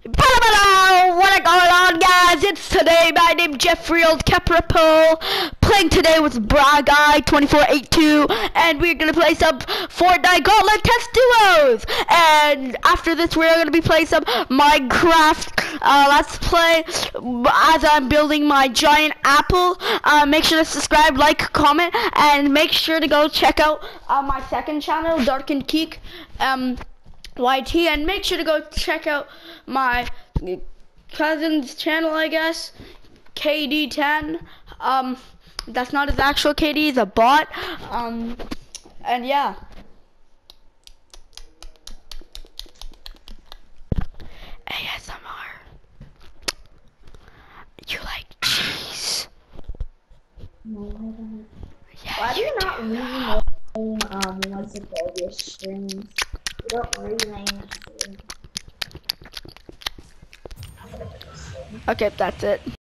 What is going on, guys? It's today. My name Jeffrey Old Caprapo, playing today with Bra Guy 2482, and we're gonna play some Fortnite Gauntlet Test Duos. And after this, we're gonna be playing some Minecraft Let's Play as I'm building my giant apple. Make sure to subscribe, like, comment, and make sure to go check out my second channel, Dark and Geek. YT, and make sure to go check out my cousin's channel, I guess, KD10. That's not his actual KD, he's a bot. And yeah. ASMR. You like cheese? No, I don't. Yeah, Why do you not rename what's it called, your streams? You don't rename streams. Okay, that's it.